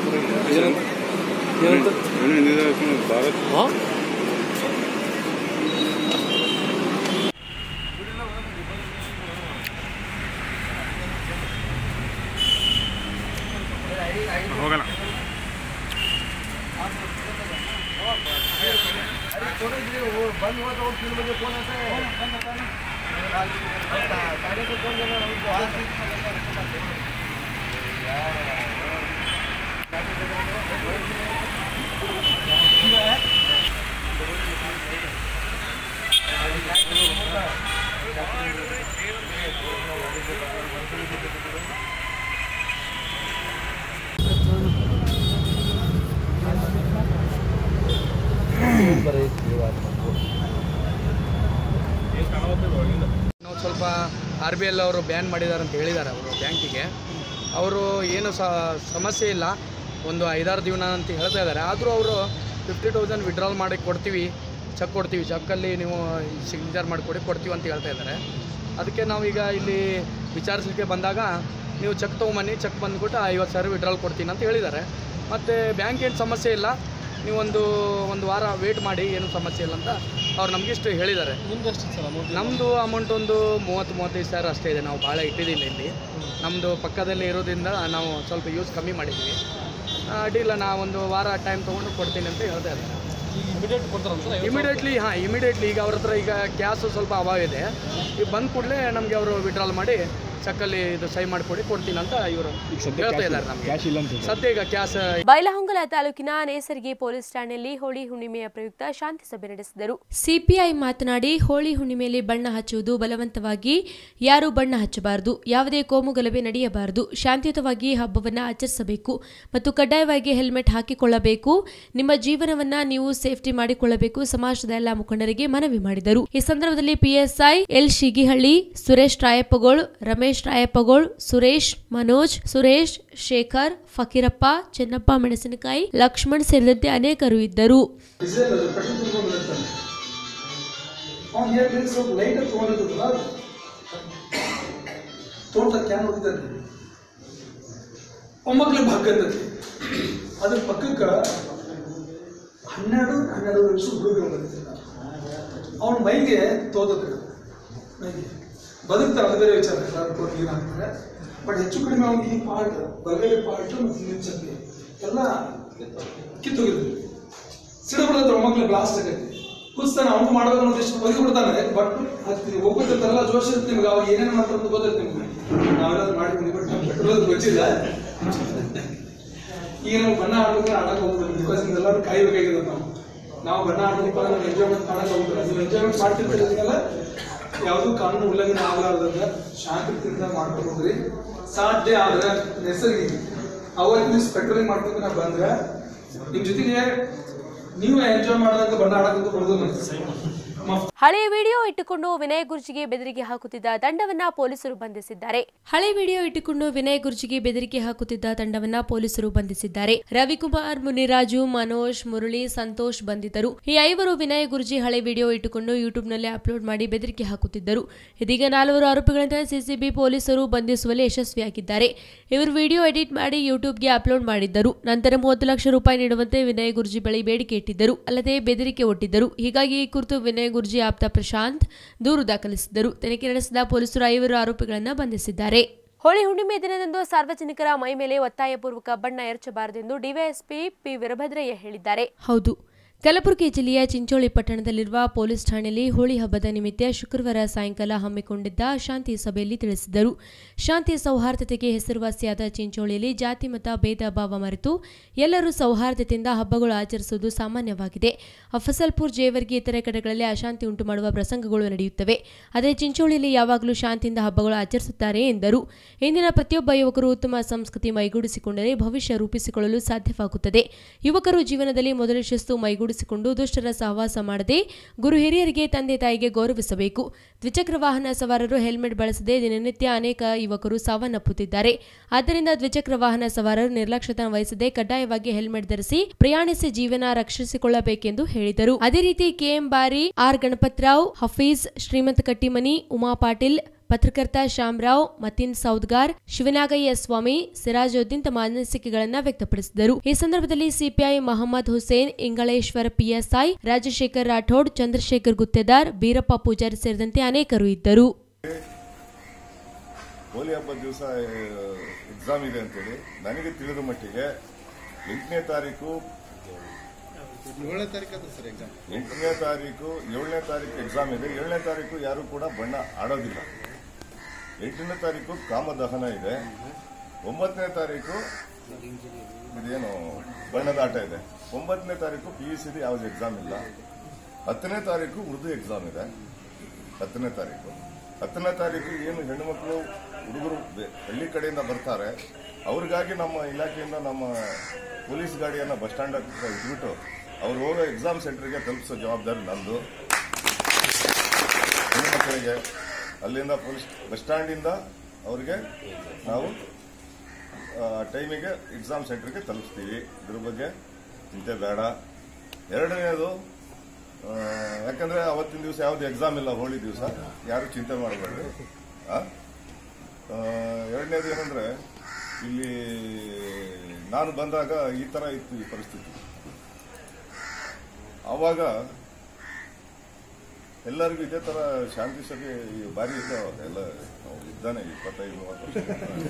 ಭಾರತ್ ಹೋಗಲ್ಲ. ನಾವು ಸ್ವಲ್ಪ RBI ಅವರು ಬ್ಯಾನ್ ಮಾಡಿದ್ದಾರೆ ಅಂತ ಹೇಳಿದ್ದಾರೆ. ಅವರು ಬ್ಯಾಂಕಿಗೆ ಅವರು ಏನು ಸಮಸ್ಯೆ ಇಲ್ಲ, ಒಂದು 5-6 ದಿನ ಅಂತ ಹೇಳ್ತಾ ಇದ್ದಾರೆ. ಆದರೂ ಅವರು 50,000 ವಿಡ್ರಾಲ್ ಮಾಡಿ ಕೊಡ್ತೀವಿ, ಚೆಕ್ ಕೊಡ್ತೀವಿ, ಚೆಕ್ಕಲ್ಲಿ ನೀವು ಸಿಗ್ನೇಚರ್ ಮಾಡಿಕೊಡಿ ಕೊಡ್ತೀವಿ ಅಂತ ಹೇಳ್ತಾ ಇದ್ದಾರೆ. ಅದಕ್ಕೆ ನಾವೀಗ ಇಲ್ಲಿ ವಿಚಾರಿಸಲಿಕ್ಕೆ ಬಂದಾಗ ನೀವು ಚೆಕ್ ತೊಗೊಂಬನ್ನಿ, ಚೆಕ್ ಬಂದುಬಿಟ್ಟು 50,000 ವಿಡ್ರಾಲ್ ಕೊಡ್ತೀನಿ ಅಂತ ಹೇಳಿದ್ದಾರೆ. ಮತ್ತು ಬ್ಯಾಂಕ್ ಏನು ಸಮಸ್ಯೆ ಇಲ್ಲ, ನೀವು ಒಂದು ವಾರ ವೇಟ್ ಮಾಡಿ, ಏನು ಸಮಸ್ಯೆ ಇಲ್ಲ ಅಂತ ಅವ್ರು ನಮಗಿಷ್ಟು ಹೇಳಿದ್ದಾರೆ. ನಮ್ಮದು ಅಮೌಂಟ್ ಒಂದು 30-35 ಸಾವಿರ ಅಷ್ಟೇ ಇದೆ. ನಾವು ಭಾಳ ಇಟ್ಟಿದ್ದಿಲ್ಲ ಇಲ್ಲಿ, ನಮ್ಮದು ಪಕ್ಕದಲ್ಲೇ ಇರೋದ್ರಿಂದ ನಾವು ಸ್ವಲ್ಪ ಯೂಸ್ ಕಮ್ಮಿ ಮಾಡಿದ್ದೀವಿ. ಅಡ್ಡಿಲ್ಲ, ನಾ ಒಂದು ವಾರ ಟೈಮ್ ತೊಗೊಂಡು ಕೊಡ್ತೀನಿ ಅಂತ ಹೇಳ್ತಾ ಇದ್ದಾರೆ. ಇಮಿಡಿಯೇಟ್ಲಿ ಈಗ ಅವ್ರ ಹತ್ರ ಈಗ ಕ್ಯಾಶು ಸ್ವಲ್ಪ ಅಭಾವ ಇದೆ. ಈಗ ಬಂದ ಕೂಡಲೇ ನಮಗೆ ಅವರು ವಿಡ್ರಾಲ್ ಮಾಡಿ ಚೆಕ್ಕಲ್ಲಿ ಇದು ಸೈ ಮಾಡಿಕೊಡಿ ಕೊಡ್ತೀನಿ ಅಂತ ಇವರು ಹೇಳ್ತಾ ಇದ್ದಾರೆ. ನಮಗೆ ಸದ್ಯ ಈಗ ಕ್ಯಾಶ್. ಬೈಲಹೊಂಗಲ ತಾಲೂಕಿನ ನೇಸರ್ಗಿ ಪೊಲೀಸ್ ಠಾಣೆಯಲ್ಲಿ ಹೋಳಿ ಹುಣ್ಣಿಮೆಯ ಪ್ರಯುಕ್ತ ಶಾಂತಿ ಸಭೆ ನಡೆಸಿದರು. ಸಿಪಿಐ ಮಾತನಾಡಿ, ಹೋಳಿ ಹುಣ್ಣಿಮೆಯಲ್ಲಿ ಬಣ್ಣ ಹಚ್ಚುವುದು ಬಲವಂತವಾಗಿ ಯಾರೂ ಬಣ್ಣ ಹಚ್ಚಬಾರದು, ಯಾವುದೇ ಕೋಮು ಗಲಭೆ ನಡೆಯಬಾರದು, ಶಾಂತಿಯುತವಾಗಿ ಹಬ್ಬವನ್ನ ಆಚರಿಸಬೇಕು ಮತ್ತು ಕಡ್ಡಾಯವಾಗಿ ಹೆಲ್ಮೆಟ್ ಹಾಕಿಕೊಳ್ಳಬೇಕು. ನಿಮ್ಮ ಜೀವನವನ್ನ ನೀವು ಸೇಫ್ಟಿ ಮಾಡಿಕೊಳ್ಳಬೇಕು. ಸಮಾಜದ ಎಲ್ಲ ಮುಖಂಡರಿಗೆ ಮನವಿ ಮಾಡಿದರು. ಈ ಸಂದರ್ಭದಲ್ಲಿ PSI ಎಲ್ ಶಿಗಿಹಳ್ಳಿ, ಸುರೇಶ್ ರಾಯಪ್ಪಗೋಳ್, ರಮೇಶ್ ರಾಯಪ್ಪಗೋಳ್, ಸುರೇಶ್, ಮನೋಜ್, ಸುರೇಶ್, ಶೇಖರ್, ಫಕೀರಪ್ಪ, ಚೆನ್ನಪ್ಪ ಮೆಣಸಿನಕಾಯಿ, ಲಕ್ಷ್ಮಣ್ ಸೇರಿದಂತೆ ಅನೇಕರು ಇದ್ದರು. ಅದ್ರ ಪಕ್ಕಕ್ಕೆ 12 ವರ್ಷ ಹುಡುಗರು ಬಂದಿದ್ದ ಅವನ ಮೈಗೆ ತೋದದ್ರು, ಮೈಗೆ ಬದುಕ್ತಾರೆ. ಅದು ಬೇರೆ ವಿಚಾರ, ಎಲ್ಲರೂ ನೀರು ಹಾಕ್ತಾರೆ. ಬಟ್ ಹೆಚ್ಚು ಕಡಿಮೆ ಅವ್ನಿಗೆ ಈ ಪಾರ್ಟ್, ಬಲಗಡೆ ಪಾರ್ಟ್ ಮತ್ತು ಹಿಂದಿನ ಚಪ್ಪಲಿ ಎಲ್ಲ ಕಿತ್ತೋಗಿದ್ರು. ಸಿಡಬಡದ್ರ ಮಕ್ಕಳು ಬ್ಲಾಸ್ಟ್ ಆಗೈತಿ. ಕುಸ್ತಾನೆ, ಅವ್ನು ಮಾಡೋದು ಒಂದಿಷ್ಟು ಬದುಕಿ ಬಿಡ್ತಾನೆ. ಬಟ್ ಅದು ಹೋಗ್ಬಿಟ್ಟಿರ್ತಾರಲ್ಲ, ಜೋಶ್ ಇರುತ್ತೆ ನಿಮ್ಗೆ. ಅವಾಗ ಏನೇನು ಮಾಡ್ತಾರೆ ಅಂತ ಗೊತ್ತೈತೆ ನಿಮ್ಗೆ. ನಾವೆಲ್ಲ ಮಾಡಿ ಬಟ್ ಪೆಟ್ರೋಲ್ ಗೊತ್ತಿಲ್ಲ. ಈಗ ನಾವು ಬಣ್ಣ ಆಡೋಕೆ ಹೋಗ್ತೀವಿ, ಬಿಕಾಸ್ ಎಲ್ಲರೂ ಕಾಯಬೇಕಾಗಿದೆ. ನಾವು ಬಣ್ಣ ಆಡೋದಕ್ಕೆ ನಾವು ಎಂಜಾಯ್ಮೆಂಟ್ ಮಾಡಕ್ಕೆ ಹೋಗ್ತೀವಿ. ನೀವು ಎಂಜಾಯ್ಮೆಂಟ್ ಮಾಡ್ತಿರ್ತೀರಲ್ಲ, ಯಾವುದೂ ಕಾನೂನು ಉಲ್ಲಂಘನೆ ಆಗಲಾರ್ದಂಗ ಶಾಂತಿಯಿಂದ ಮಾಡ್ಕೊಂಡು ಹೋಗ್ರಿ. ಸಾಧ್ಯ ಆದ್ರೆ ನೈಸರ್ಗಿಕ ಅವತ್ತು ನೀವು ಪೆಟ್ರೋಲಿಂಗ್ ಮಾಡ್ಕೊಂಡು ನಾವು ಬಂದ್ರೆ ನಿಮ್ಮ ಜೊತೆಗೆ ನೀವು ಎಂಜಾಯ್ ಮಾಡೋದಂತ ಬಣ್ಣ ಆಡೋದಂತ ಬರೋದು. ಹಳೆಯ ವಿಡಿಯೋ ಇಟ್ಟುಕೊಂಡು ವಿನಯ್ ಗುರ್ಜಿಗೆ ಬೆದರಿಕೆ ಹಾಕುತ್ತಿದ್ದ ತಂಡವನ್ನ ಪೊಲೀಸರು ಬಂಧಿಸಿದ್ದಾರೆ. ರವಿಕುಮಾರ್, ಮುನಿರಾಜು, ಮನೋಜ್, ಮುರಳಿ, ಸಂತೋಷ್ ಬಂಧಿತರು. ಈ 5 ವಿನಯ್ ಗುರ್ಜಿ ಹಳೆ ವಿಡಿಯೋ ಇಟ್ಟುಕೊಂಡು ಯೂಟ್ಯೂಬ್ನಲ್ಲಿ ಅಪ್ಲೋಡ್ ಮಾಡಿ ಬೆದರಿಕೆ ಹಾಕುತ್ತಿದ್ದರು. ಇದೀಗ 4 ಆರೋಪಿಗಳನ್ನು ಸಿಸಿಬಿ ಪೊಲೀಸರು ಬಂಧಿಸುವಲ್ಲಿ ಯಶಸ್ವಿಯಾಗಿದ್ದಾರೆ. ಇವರು ವಿಡಿಯೋ ಎಡಿಟ್ ಮಾಡಿ ಯೂಟ್ಯೂಬ್ಗೆ ಅಪ್ಲೋಡ್ ಮಾಡಿದ್ದರು. ನಂತರ 30 ಲಕ್ಷ ರೂಪಾಯಿ ನೀಡುವಂತೆ ವಿನಯ್ ಗುರ್ಜಿ ಬಳಿ ಬೇಡಿಕೆ ಇಟ್ಟಿದ್ದರು. ಅಲ್ಲದೆ ಬೆದರಿಕೆ ಒಡ್ಡಿದ್ದರು. ಹೀಗಾಗಿ ಈ ಕುರಿತು ವಿನಯ್ ಗುರ್ಜಿ ಆಪ್ತ ಪ್ರಶಾಂತ್ ದೂರು ದಾಖಲಿಸಿದ್ದರು. ತನಿಖೆ ನಡೆಸಿದ ಪೊಲೀಸರು 5 ಆರೋಪಿಗಳನ್ನು ಬಂಧಿಸಿದ್ದಾರೆ. ಹೋಳಿ ಹುಣ್ಣಿಮೆ ದಿನದಂದು ಸಾರ್ವಜನಿಕರ ಮೈ ಮೇಲೆ ಒತ್ತಾಯಪೂರ್ವಕ ಬಣ್ಣ ಎರಚಬಾರದೆಂದು ಡಿವೈಎಸ್ಪಿ ಪಿ ವೀರಭದ್ರಯ್ಯ ಹೇಳಿದ್ದಾರೆ. ಹೌದು, ಕಲಬುರಗಿ ಜಿಲ್ಲೆಯ ಚಿಂಚೋಳಿ ಪಟ್ಟಣದಲ್ಲಿರುವ ಪೊಲೀಸ್ ಠಾಣೆಯಲ್ಲಿ ಹೋಳಿ ಹಬ್ಬದ ನಿಮಿತ್ತ ಶುಕ್ರವಾರ ಸಾಯಂಕಾಲ ಹಮ್ಮಿಕೊಂಡಿದ್ದ ಶಾಂತಿ ಸಭೆಯಲ್ಲಿ ತಿಳಿಸಿದರು. ಶಾಂತಿ ಸೌಹಾರ್ದತೆಗೆ ಹೆಸರುವಾಸಿಯಾದ ಚಿಂಚೋಳಿಯಲ್ಲಿ ಜಾತಿ ಮತ ಭೇದ ಭಾವ ಮರೆತು ಎಲ್ಲರೂ ಸೌಹಾರ್ದತೆಯಿಂದ ಹಬ್ಬಗಳು ಆಚರಿಸುವುದು ಸಾಮಾನ್ಯವಾಗಿದೆ. ಫಸಲ್ಪುರ್, ಜೇವರ್ಗಿ ಇತರೆ ಕಡೆಗಳಲ್ಲಿ ಅಶಾಂತಿ ಉಂಟು ಮಾಡುವ ಪ್ರಸಂಗಗಳು ನಡೆಯುತ್ತವೆ. ಆದರೆ ಚಿಂಚೋಳಿಯಲ್ಲಿ ಯಾವಾಗಲೂ ಶಾಂತಿಯಿಂದ ಹಬ್ಬಗಳು ಆಚರಿಸುತ್ತಾರೆ ಎಂದರು. ಇಂದಿನ ಪ್ರತಿಯೊಬ್ಬ ಯುವಕರು ಉತ್ತಮ ಸಂಸ್ಕೃತಿ ಮೈಗೂಡಿಸಿಕೊಂಡರೆ ಭವಿಷ್ಯ ರೂಪಿಸಿಕೊಳ್ಳಲು ಸಾಧ್ಯವಾಗುತ್ತದೆ. ಯುವಕರು ಜೀವನದಲ್ಲಿ ಮೊದಲ ಶಿಸ್ತು ಮೈಗೂಡಿಸಿಕೊಂಡು ದುಷ್ಟರ ಸಹವಾಸ ಮಾಡದೆ ಗುರು ಹಿರಿಯರಿಗೆ, ತಂದೆ ತಾಯಿಗೆ ಗೌರವಿಸಬೇಕು. ದ್ವಿಚಕ್ರ ವಾಹನ ಸವಾರರು ಹೆಲ್ಮೆಟ್ ಬಳಸದೆ ದಿನನಿತ್ಯ ಅನೇಕ ಯುವಕರು ಸಾವನ್ನಪ್ಪುತ್ತಿದ್ದಾರೆ. ಆದ್ದರಿಂದ ದ್ವಿಚಕ್ರ ವಾಹನ ಸವಾರರು ನಿರ್ಲಕ್ಷ್ಯತೆ ವಹಿಸದೆ ಕಡ್ಡಾಯವಾಗಿ ಹೆಲ್ಮೆಟ್ ಧರಿಸಿ ಪ್ರಯಾಣಿಸಿ ಜೀವನ ರಕ್ಷಿಸಿಕೊಳ್ಳಬೇಕೆಂದು ಹೇಳಿದರು. ಅದೇ ರೀತಿ ಕೆಎಂ ಬಾರಿ, ಆರ್ ಗಣಪತರಾವ್, ಹಫೀಜ್, ಶ್ರೀಮಂತ ಕಟ್ಟಿಮನಿ, ಉಮಾ ಪಾಟೀಲ್, ಪತ್ರಕರ್ತ ಶ್ಯಾಮರಾವ್, ಮತೀನ್ ಸೌದ್ಗಾರ್, ಶಿವನಾಗಯ್ಯ ಸ್ವಾಮಿ, ಸಿರಾಜುದ್ದೀನ್ ತಮ್ಮ ಅನಿಸಿಕೆಗಳನ್ನು ವ್ಯಕ್ತಪಡಿಸಿದರು. ಈ ಸಂದರ್ಭದಲ್ಲಿ ಸಿಪಿಐ ಮಹಮ್ಮದ್ ಹುಸೇನ್, ಇಂಗಳೇಶ್ವರ ಪಿಎಸ್ಐ, ರಾಜಶೇಖರ್ ರಾಠೋಡ್, ಚಂದ್ರಶೇಖರ್ ಗುತ್ತೇದಾರ್, ಬೀರಪ್ಪ ಪೂಜಾರಿ ಸೇರಿದಂತೆ ಅನೇಕರು ಇದ್ದರು. ಹೋಲಿ ಹಬ್ಬದ ದಿವಸ ಎಕ್ಸಾಮ್ ಇದೆ ಅಂತೇಳಿ ನನಗೆ ತಿಳಿದ ಮಟ್ಟಿಗೆ 8ನೇ ತಾರೀಕು 7ನೇ ತಾರೀಕು ಎಕ್ಸಾಮ್ ಇದೆ. 7ನೇ ತಾರೀಕು ಯಾರು ಕೂಡ ಬಣ್ಣ ಆಡೋದಿಲ್ಲ. 8ನೇ ತಾರೀಕು ಕಾಮದಹನ ಇದೆ. 9ನೇ ತಾರೀಕು ಇದೇನು ಬಣ್ಣದ ಆಟ ಇದೆ. 9ನೇ ತಾರೀಕು PUCD ಯಾವ್ದು ಎಕ್ಸಾಮ್ ಇಲ್ಲ. 10ನೇ ತಾರೀಕು ಉರ್ದು ಎಕ್ಸಾಮ್ ಇದೆ. 10ನೇ ತಾರೀಕು ಏನು ಹೆಣ್ಣುಮಕ್ಕಳು ಹುಡುಗರು ಹಳ್ಳಿ ಕಡೆಯಿಂದ ಬರ್ತಾರೆ, ಅವ್ರಿಗಾಗಿ ನಮ್ಮ ಇಲಾಖೆಯಿಂದ ನಮ್ಮ ಪೊಲೀಸ್ ಗಾಡಿಯನ್ನು ಬಸ್ ಸ್ಟ್ಯಾಂಡ್ ಇಟ್ಬಿಟ್ಟು ಅವ್ರು ಹೋಗೋ ಎಕ್ಸಾಮ್ ಸೆಂಟರ್ಗೆ ತಲುಪಿಸೋ ಜವಾಬ್ದಾರಿ ನಂದು. ಹೆಣ್ಣುಮಕ್ಕಳಿಗೆ ಅಲ್ಲಿಂದ ಪೊಲೀಸ್ ಬಸ್ ಸ್ಟ್ಯಾಂಡಿಂದ ಅವ್ರಿಗೆ ನಾವು ಟೈಮಿಗೆ ಎಕ್ಸಾಮ್ ಸೆಂಟರ್ಗೆ ತಲುಪಿಸ್ತೀವಿ. ಇದ್ರ ಬಗ್ಗೆ ಚಿಂತೆ ಬೇಡ. ಎರಡನೇದು, ಯಾಕಂದ್ರೆ ಅವತ್ತಿನ ದಿವಸ ಯಾವ್ದು ಎಕ್ಸಾಮ್ ಇಲ್ಲ, ಹೋಳಿ ದಿವಸ, ಯಾರು ಚಿಂತೆ ಮಾಡಬೇಡ್ರಿ. ಎರಡನೇದು ಏನಂದ್ರೆ, ಇಲ್ಲಿ ನಾನು ಬಂದಾಗ ಈ ತರ ಇತ್ತು ಈ ಪರಿಸ್ಥಿತಿ. ಆವಾಗ ಎಲ್ಲರಿಗೂ ಇದೇ ತರ ಶಾಂತಿ ಸಭೆ ಬಾರಿ ಇದ್ದಾವ ಎಲ್ಲ ಇದ್ದಾನೆ 25-30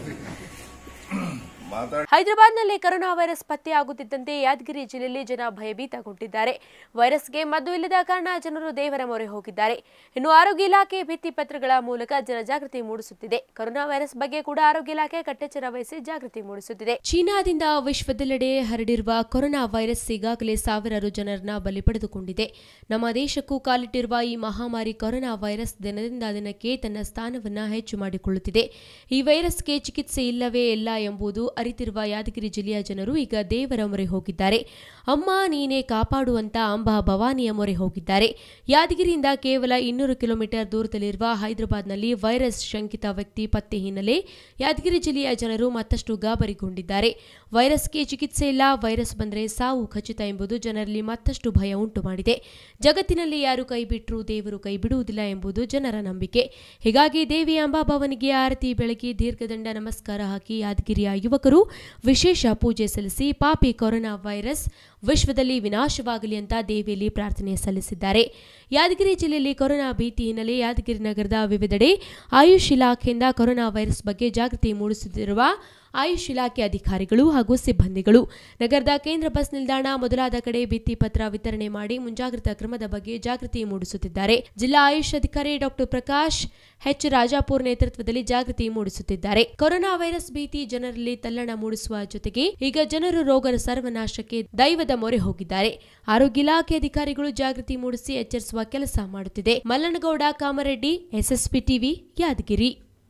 ವರ್ಷ. ಹೈದರಾಬಾದ್ನಲ್ಲಿ ಕೊರೋನಾ ವೈರಸ್ ಪತ್ತೆಯಾಗುತ್ತಿದ್ದಂತೆ ಯಾದಗಿರಿ ಜಿಲ್ಲೆಯಲ್ಲಿ ಜನ ಭಯಭೀತಗೊಂಡಿದ್ದಾರೆ. ವೈರಸ್ಗೆ ಮದ್ದು ಇಲ್ಲದ ಕಾರಣ ಜನರು ದೇವರ ಮೊರೆ ಹೋಗಿದ್ದಾರೆ. ಇನ್ನು ಆರೋಗ್ಯ ಇಲಾಖೆ ಭಿತ್ತಿ ಪತ್ರಗಳ ಮೂಲಕ ಜನಜಾಗೃತಿ ಮೂಡಿಸುತ್ತಿದೆ. ಕೊರೋನಾ ವೈರಸ್ ಬಗ್ಗೆ ಕೂಡ ಆರೋಗ್ಯ ಇಲಾಖೆ ಕಟ್ಟೆಚ್ಚರ ವಹಿಸಿ ಜಾಗೃತಿ ಮೂಡಿಸುತ್ತಿದೆ. ಚೀನಾದಿಂದ ವಿಶ್ವದೆಲ್ಲೆಡೆ ಹರಡಿರುವ ಕೊರೋನಾ ವೈರಸ್ ಈಗಾಗಲೇ ಸಾವಿರಾರು ಜನರನ್ನ ಬಲಿ ಪಡೆದುಕೊಂಡಿದೆ. ನಮ್ಮ ದೇಶಕ್ಕೂ ಕಾಲಿಟ್ಟಿರುವ ಈ ಮಹಾಮಾರಿ ಕೊರೋನಾ ವೈರಸ್ ದಿನದಿಂದ ದಿನಕ್ಕೆ ತನ್ನ ಸ್ಥಾನವನ್ನ ಹೆಚ್ಚು ಮಾಡಿಕೊಳ್ಳುತ್ತಿದೆ. ಈ ವೈರಸ್ಗೆ ಚಿಕಿತ್ಸೆ ಇಲ್ಲವೇ ಇಲ್ಲ ಎಂಬುದು ಅರಿತಿರುವ ಯಾದಗಿರಿ ಜಿಲ್ಲೆಯ ಜನರು ಈಗ ದೇವರ ಮೊರೆ ಹೋಗಿದ್ದಾರೆ. ಅಮ್ಮ ನೀನೇ ಕಾಪಾಡುವಂತ ಅಂಬಾ ಭವಾನಿಯ ಮೊರೆ ಹೋಗಿದ್ದಾರೆ. ಯಾದಗಿರಿಯಿಂದ ಕೇವಲ 200 ಕಿಲೋಮೀಟರ್ ದೂರದಲ್ಲಿರುವ ಹೈದರಾಬಾದ್ನಲ್ಲಿ ವೈರಸ್ ಶಂಕಿತ ವ್ಯಕ್ತಿ ಪತ್ತೆ ಹಿನ್ನೆಲೆ ಯಾದಗಿರಿ ಜಿಲ್ಲೆಯ ಜನರು ಮತ್ತಷ್ಟು ಗಾಬರಿಗೊಂಡಿದ್ದಾರೆ. ವೈರಸ್ಗೆ ಚಿಕಿತ್ಸೆ ಇಲ್ಲ, ವೈರಸ್ ಬಂದರೆ ಸಾವು ಖಚಿತ ಎಂಬುದು ಜನರಲ್ಲಿ ಮತ್ತಷ್ಟು ಭಯ ಉಂಟು ಮಾಡಿದೆ. ಜಗತ್ತಿನಲ್ಲಿ ಯಾರು ಕೈ ಬಿಟ್ಟರೂ ದೇವರು ಕೈ ಬಿಡುವುದಿಲ್ಲ ಎಂಬುದು ಜನರ ನಂಬಿಕೆ. ಹೀಗಾಗಿ ದೇವಿ ಅಂಬಾ ಭವನಿಗೆ ಆರತಿ ಬೆಳಗಿ ದೀರ್ಘದಂಡ ನಮಸ್ಕಾರ ಹಾಕಿ ಯಾದಗಿರಿಯ ಯುವಕರು ವಿಶೇಷ ಪೂಜೆ ಸಲ್ಲಿಸಿ ಪಾಪಿ ಕೊರೋನಾ ವೈರಸ್ ವಿಶ್ವದಲ್ಲಿ ವಿನಾಶವಾಗಲಿ ಅಂತ ದೇವಿಯಲ್ಲಿ ಪ್ರಾರ್ಥನೆ ಸಲ್ಲಿಸಿದ್ದಾರೆ. ಯಾದಗಿರಿ ಜಿಲ್ಲೆಯಲ್ಲಿ ಕೊರೋನಾ ಭೀತಿ ಹಿನ್ನೆಲೆ ಯಾದಗಿರಿ ನಗರದ ವಿವಿಧೆಡೆ ಆಯುಷ್ ಇಲಾಖೆಯಿಂದ ಕೊರೋನಾ ವೈರಸ್ ಬಗ್ಗೆ ಜಾಗೃತಿ ಮೂಡಿಸುತ್ತಿರುವ ಆಯುಷ್ ಇಲಾಖೆ ಅಧಿಕಾರಿಗಳು ಹಾಗೂ ಸಿಬ್ಬಂದಿಗಳು. ನಗರದ ಕೇಂದ್ರ ಬಸ್ ನಿಲ್ದಾಣ ಮೊದಲಾದ ಕಡೆ ಭಿತ್ತಿ ಪತ್ರ ವಿತರಣೆ ಮಾಡಿ ಮುಂಜಾಗ್ರತಾ ಕ್ರಮದ ಬಗ್ಗೆ ಜಾಗೃತಿ ಮೂಡಿಸುತ್ತಿದ್ದಾರೆ. ಜಿಲ್ಲಾ ಆಯುಷ್ ಅಧಿಕಾರಿ ಡಾಕ್ಟರ್ ಪ್ರಕಾಶ್ ಎಚ್ ರಾಜಾಪುರ್ ನೇತೃತ್ವದಲ್ಲಿ ಜಾಗೃತಿ ಮೂಡಿಸುತ್ತಿದ್ದಾರೆ. ಕೊರೋನಾ ವೈರಸ್ ಭೀತಿ ಜನರಲ್ಲಿ ತಲ್ಲಣ ಮೂಡಿಸುವ ಜೊತೆಗೆ ಈಗ ಜನರು ರೋಗದ ಸರ್ವನಾಶಕ್ಕೆ ದೈವದ ಮೊರೆ ಹೋಗಿದ್ದಾರೆ. ಆರೋಗ್ಯ ಇಲಾಖೆ ಅಧಿಕಾರಿಗಳು ಜಾಗೃತಿ ಮೂಡಿಸಿ ಎಚ್ಚರಿಸುವ ಕೆಲಸ ಮಾಡುತ್ತಿದೆ. Mallanagouda Kamareddy, SSP TV, Yadgir.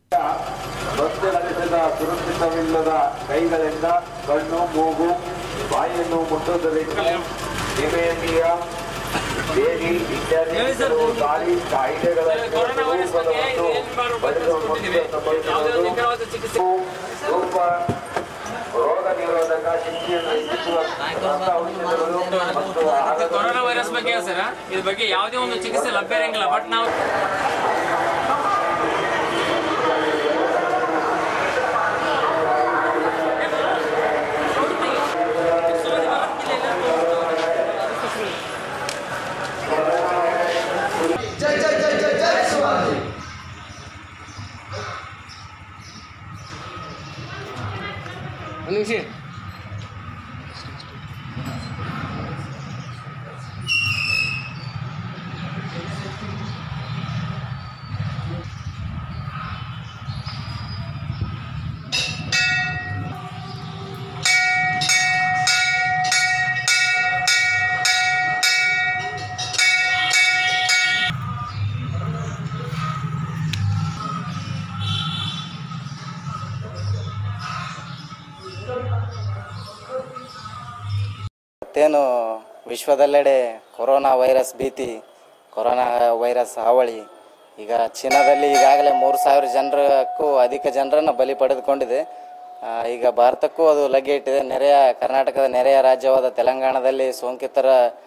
ಸುರಕ್ಷಿತವಿಲ್ಲದ ಕೈಗಳಿಂದ ಕಣ್ಣು, ಮೂಗು, ಬಾಯಿಯನ್ನು ಮುಟ್ಟುವುದರಿಂದ ನಿಮೆನಿಯಾ, ಬೇರಿ ಇತ್ಯಾದಿ ಗಾಳಿ ಕಾಯಿಲೆಗಳನ್ನು ರೂಪ ರೋಗ ನಿರೋಧಕ ಶಕ್ತಿಯನ್ನು ಹೆಚ್ಚಿಸುವ ಕೊರೋನಾ ವೈರಸ್ ಬಗ್ಗೆ ಸರ್, ಇದ್ರ ಬಗ್ಗೆ ಯಾವುದೇ ಒಂದು ಚಿಕಿತ್ಸೆ ಲಭ್ಯ ಇರಂಗಿಲ್ಲ. ಬಟ್ ನಾವು ಮತ್ತೇನು ವಿಶ್ವದೆಲ್ಲೆಡೆ ಕೊರೋನಾ ವೈರಸ್ ಭೀತಿ, ಕೊರೋನಾ ವೈರಸ್ ಹಾವಳಿ ಈಗ ಚೀನಾದಲ್ಲಿ ಈಗಾಗಲೇ 3,000 ಜನರಕ್ಕೂ ಅಧಿಕ ಜನರನ್ನು ಬಲಿ ಪಡೆದುಕೊಂಡಿದೆ. ಈಗ ಭಾರತಕ್ಕೂ ಅದು ಲಗ್ಗೆ ಇಟ್ಟಿದೆ. ಕರ್ನಾಟಕದ ನೆರೆಯ ರಾಜ್ಯವಾದ ತೆಲಂಗಾಣದಲ್ಲಿ ಸೋಂಕಿತರ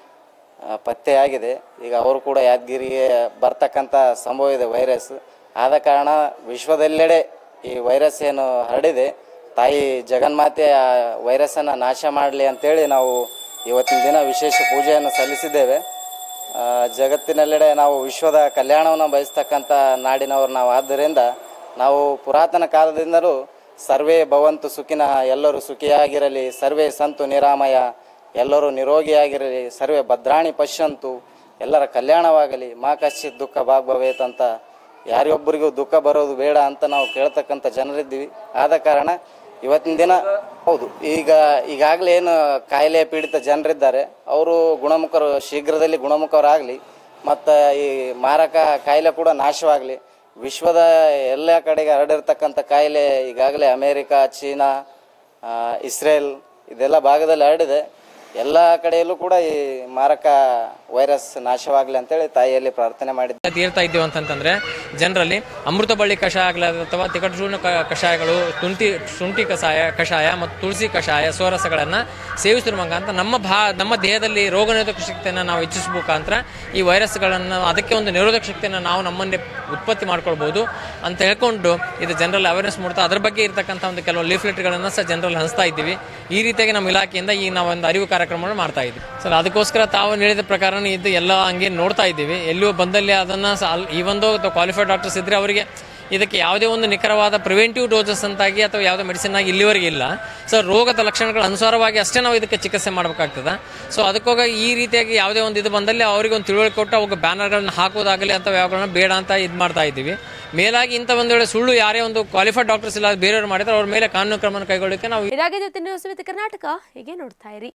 ಪತ್ತೆಯಾಗಿದೆ. ಈಗ ಅವರು ಕೂಡ ಯಾದಗಿರಿಗೆ ಬರ್ತಕ್ಕಂಥ ಸಂಭವ ಇದೆ ವೈರಸ್. ಆದ ಕಾರಣ ವಿಶ್ವದೆಲ್ಲೆಡೆ ಈ ವೈರಸ್ ಏನು ಹರಡಿದೆ, ತಾಯಿ ಜಗನ್ಮಾತೆ ಆ ವೈರಸ್ಸನ್ನು ನಾಶ ಮಾಡಲಿ ಅಂತೇಳಿ ನಾವು ಇವತ್ತಿನ ದಿನ ವಿಶೇಷ ಪೂಜೆಯನ್ನು ಸಲ್ಲಿಸಿದ್ದೇವೆ. ಜಗತ್ತಿನೆಲ್ಲೆಡೆ ನಾವು ವಿಶ್ವದ ಕಲ್ಯಾಣವನ್ನು ಬಯಸ್ತಕ್ಕಂಥ ನಾಡಿನವರು ನಾವು. ಆದ್ದರಿಂದ ನಾವು ಪುರಾತನ ಕಾಲದಿಂದಲೂ ಸರ್ವೇ ಭವಂತು ಸುಖಿನ, ಎಲ್ಲರೂ ಸುಖಿಯಾಗಿರಲಿ, ಸರ್ವೇ ಸಂತು ನಿರಾಮಯ, ಎಲ್ಲರೂ ನಿರೋಗಿಯಾಗಿರಲಿ, ಸರ್ವೇ ಭದ್ರಾಣಿ ಪಶ್ಯಂತು, ಎಲ್ಲರ ಕಲ್ಯಾಣವಾಗಲಿ, ಮಾ ಕಶ್ಚಿತ್ ದುಃಖ ಭಾಗ್ಭವೇತ್ ಅಂತ ಯಾರೊಬ್ಬರಿಗೂ ದುಃಖ ಬರೋದು ಬೇಡ ಅಂತ ನಾವು ಕೇಳ್ತಕ್ಕಂಥ ಜನರಿದ್ದೀವಿ. ಆದ ಕಾರಣ ಇವತ್ತಿನ ದಿನ ಹೌದು, ಈಗಾಗಲೇ ಏನು ಕಾಯಿಲೆ ಪೀಡಿತ ಜನರಿದ್ದಾರೆ ಅವರು ಶೀಘ್ರದಲ್ಲಿ ಗುಣಮುಖರಾಗಲಿ ಮತ್ತು ಈ ಮಾರಕ ಕಾಯಿಲೆ ಕೂಡ ನಾಶವಾಗಲಿ. ವಿಶ್ವದ ಎಲ್ಲ ಕಡೆಗೆ ಹರಡಿರ್ತಕ್ಕಂಥ ಕಾಯಿಲೆ ಈಗಾಗಲೇ ಅಮೇರಿಕಾ, ಚೀನಾ, ಇಸ್ರೇಲ್ ಇದೆಲ್ಲ ಭಾಗದಲ್ಲಿ ಹರಡಿದೆ. ಎಲ್ಲ ಕಡೆಯಲ್ಲೂ ಕೂಡ ಈ ಮಾರಕ ವೈರಸ್ ನಾಶವಾಗಲಿ ಅಂತೇಳಿ ತಾಯಿಯಲ್ಲಿ ಪ್ರಾರ್ಥನೆ ಮಾಡಿದ್ದೆ. ತೀರ್ತಾ ಇದ್ದೀವಿ ಅಂತಂತಂದ್ರೆ ಜನರಲ್ಲಿ ಅಮೃತ ಬಳ್ಳಿ ಕಷಾಯ ಆಗಲಿ ಅಥವಾ ತಿಕಟಚೂರ್ಣ ಕಷಾಯಗಳು, ಶುಂಠಿ ಕಷಾಯ ಮತ್ತು ತುಳಸಿ ಕಷಾಯ, ಸೋರಸಗಳನ್ನು ಸೇವಿಸಿರುವ ಮುಖಾಂತರ ನಮ್ಮ ದೇಹದಲ್ಲಿ ರೋಗ ನಿರೋಧಕ ಶಕ್ತಿಯನ್ನು ನಾವು ಹೆಚ್ಚಿಸಬೇಕಂತ ಈ ವೈರಸ್ಗಳನ್ನು, ಅದಕ್ಕೆ ಒಂದು ನಿರೋಧಕ ಶಕ್ತಿಯನ್ನು ನಾವು ನಮ್ಮನ್ನೇ ಉತ್ಪತ್ತಿ ಮಾಡ್ಕೊಳ್ಬೋದು ಅಂತ ಹೇಳ್ಕೊಂಡು ಇದು ಜನರಲ್ಲಿ ಅವೇರ್ನೆಸ್ ಮಾಡ್ತಾ ಅದ್ರ ಬಗ್ಗೆ ಇರತಕ್ಕಂಥ ಒಂದು ಕೆಲವು ಲೀಫ್ಲೆಟ್ಗಳನ್ನು ಸಹ ಜನರಲ್ಲಿ ಹಂಚ್ತಾ ಇದ್ದೀವಿ. ಈ ರೀತಿಯಾಗಿ ನಮ್ಮ ಇಲಾಖೆಯಿಂದ ಈಗ ನಾವು ಒಂದು ಅರಿವು ಕಾರ್ಯಕ್ರಮವನ್ನು ಮಾಡ್ತಾ ಇದ್ದೀವಿ ಸರ್. ಅದಕ್ಕೋಸ್ಕರ ತಾವು ಹೇಳಿದ ಪ್ರಕಾರ ಇದು ಎಲ್ಲ ಹಂಗೆ ನೋಡ್ತಾ ಇದ್ದೀವಿ. ಎಲ್ಲೂ ಬಂದಲ್ಲಿ ಅದನ್ನು ಈ ಒಂದು ಕ್ವಾಲಿಫೈಡ್ ಡಾಕ್ಟರ್ಸ್ ಇದ್ದರೆ ಅವರಿಗೆ ಇದಕ್ಕೆ ಯಾವುದೇ ಒಂದು ನಿಖರವಾದ ಪ್ರಿವೆಂಟಿವ್ ಡೋಸಸ್ ಅಂತಾಗಿ ಅಥವಾ ಯಾವುದೇ ಮೆಡಿಸಿನ್ ಆಗಿ ಇಲ್ಲಿವರೆಗೆ ಇಲ್ಲ. ಸೊ ರೋಗದ ಲಕ್ಷಣಗಳ ಅನುಸಾರವಾಗಿ ಅಷ್ಟೇ ನಾವು ಇದಕ್ಕೆ ಚಿಕಿತ್ಸೆ ಮಾಡಬೇಕಾಗ್ತದೆ. ಸೊ ಅದಕ್ಕೋಗ ಈ ರೀತಿಯಾಗಿ ಯಾವುದೇ ಒಂದು ಇದು ಬಂದಲ್ಲಿ ಅವರಿಗೆ ಒಂದು ತಿಳುವಳಿಕೆ ಕೊಟ್ಟು ಅವಾಗ ಬ್ಯಾನರ್ಗಳನ್ನ ಹಾಕೋದಾಗಲಿ ಅಂತ ಯಾವಾಗಳನ್ನ ಬೇಡ ಅಂತ ಇದು ಮಾಡ್ತಾ ಇದ್ದೀವಿ. ಮೇಲಾಗಿ ಇಂಥ ಒಂದು ವೇಳೆ ಸುಳ್ಳು ಯಾರೇ ಒಂದು ಕ್ವಾಲಿಫೈಡ್ ಡಾಕ್ಟರ್ಸ್ ಇಲ್ಲ ಬೇರೆಯವರು ಮಾಡಿದ್ರೆ ಅವ್ರ ಮೇಲೆ ಕಾನೂನು ಕ್ರಮವನ್ನು ಕೈಗೊಳ್ಳಲಿಕ್ಕೆ ನಾವು ಇದಾಗಿದೆ ಕರ್ನಾಟಕ. ಹೀಗೆ ನೋಡ್ತಾ ಇರಿ.